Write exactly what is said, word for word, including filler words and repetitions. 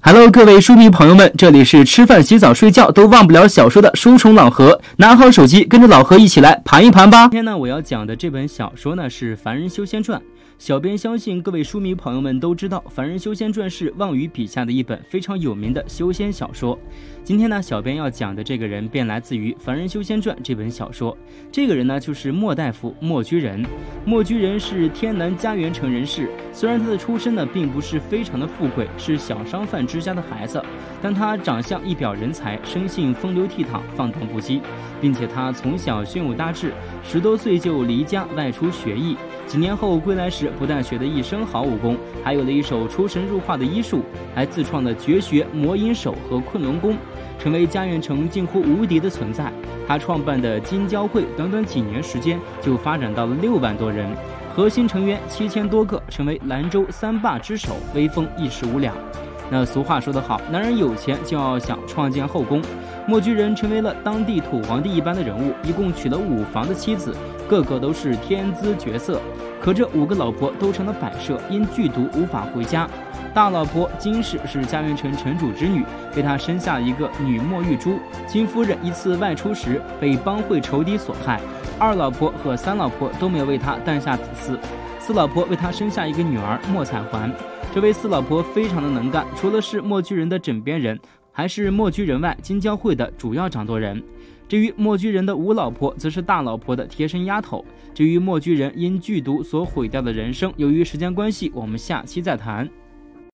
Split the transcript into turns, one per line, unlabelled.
Hello， 各位书迷朋友们，这里是吃饭、洗澡、睡觉都忘不了小说的书虫老何，拿好手机，跟着老何一起来盘一盘吧。今天呢，我要讲的这本小说呢是《凡人修仙传》。小编相信各位书迷朋友们都知道，《凡人修仙传》是望雨笔下的一本非常有名的修仙小说。今天呢，小编要讲的这个人便来自于《凡人修仙传》这本小说。这个人呢，就是莫大夫莫居人。莫居人是天南嘉园城人士，虽然他的出身呢并不是非常的富贵，是小商贩之家的孩子，但他长相一表人才，生性风流倜傥，放荡不羁，并且他从小胸有大志，十多岁就离家外出学艺。几年后归来时，不但学得一身好武功，还有了一手出神入化的医术，还自创了绝学魔影手和困龙功，成为嘉园城近乎无敌的存在。他创办的金交会，短短几年时间就发展到了六万多人，核心成员七千多个，成为兰州三霸之首，威风一时无两。那俗话说得好，男人有钱就要想创建后宫。莫居人成为了当地土皇帝一般的人物，一共娶了五房的妻子，个个都是天姿绝色。可这五个老婆都成了摆设，因剧毒无法回家。大老婆金氏是嘉园城城主之女，被他生下了一个女莫玉珠。金夫人一次外出时被帮会仇敌所害，二老婆和三老婆都没有为他诞下子嗣。四老婆为他生下一个女儿莫彩环。这位四老婆非常的能干，除了是莫居人的枕边人，还是莫居人外金交会的主要掌舵人。至于莫居人的五老婆，则是大老婆的贴身丫头。至于莫居人因剧毒所毁掉的人生，由于时间关系，我们下期再谈。